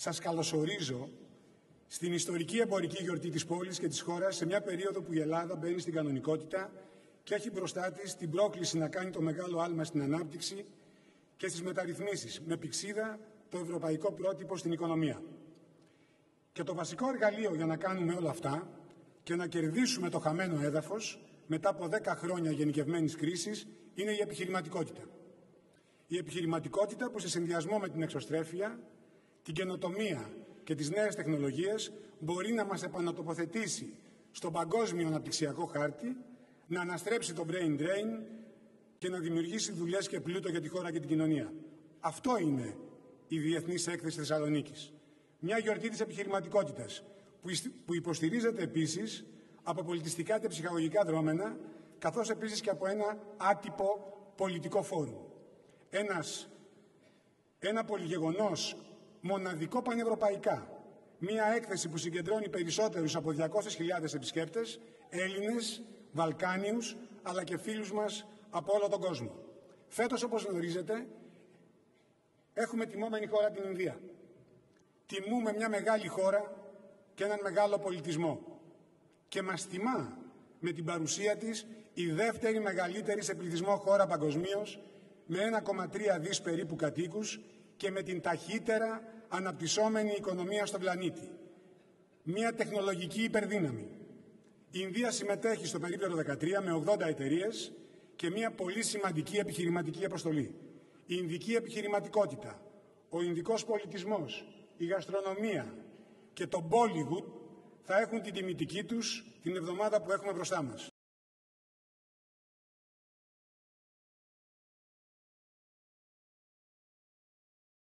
Σας καλωσορίζω στην ιστορική εμπορική γιορτή της πόλης και της χώρας σε μια περίοδο που η Ελλάδα μπαίνει στην κανονικότητα και έχει μπροστά της την πρόκληση να κάνει το μεγάλο άλμα στην ανάπτυξη και στις μεταρρυθμίσεις, με πυξίδα το ευρωπαϊκό πρότυπο στην οικονομία. Και το βασικό εργαλείο για να κάνουμε όλα αυτά και να κερδίσουμε το χαμένο έδαφος μετά από 10 χρόνια γενικευμένης κρίσης είναι η επιχειρηματικότητα. Η επιχειρηματικότητα που σε συνδυασμό με την εξωστρέφεια, την καινοτομία και τις νέες τεχνολογίες μπορεί να μας επανατοποθετήσει στον παγκόσμιο αναπτυξιακό χάρτη, να αναστρέψει το brain drain και να δημιουργήσει δουλειές και πλούτο για τη χώρα και την κοινωνία. Αυτό είναι η Διεθνής Έκθεση Θεσσαλονίκης. Μια γιορτή της επιχειρηματικότητας που υποστηρίζεται επίσης από πολιτιστικά και ψυχαγωγικά δρόμενα, καθώς επίσης και από ένα άτυπο πολιτικό φόρουμ. Ένα πολυγεγονός μοναδικό πανευρωπαϊκά. Μια έκθεση που συγκεντρώνει περισσότερους από 200.000 επισκέπτες, Έλληνες, Βαλκάνιους, αλλά και φίλους μας από όλο τον κόσμο. Φέτος, όπως γνωρίζετε, έχουμε τιμόμενη χώρα την Ινδία. Τιμούμε μια μεγάλη χώρα και έναν μεγάλο πολιτισμό. Και μας τιμά με την παρουσία της η δεύτερη μεγαλύτερη σε πληθυσμό χώρα παγκοσμίως, με 1,3 δις περίπου κατοίκους και με την ταχύτερα αναπτυσσόμενη οικονομία στον πλανήτη. Μια τεχνολογική υπερδύναμη. Η Ινδία συμμετέχει στο περίπτερο 13 με 80 εταιρείες και μια πολύ σημαντική επιχειρηματική αποστολή. Η Ινδική επιχειρηματικότητα, ο Ινδικός πολιτισμός, η γαστρονομία και το Bollywood θα έχουν την τιμητική τους την εβδομάδα που έχουμε μπροστά μας.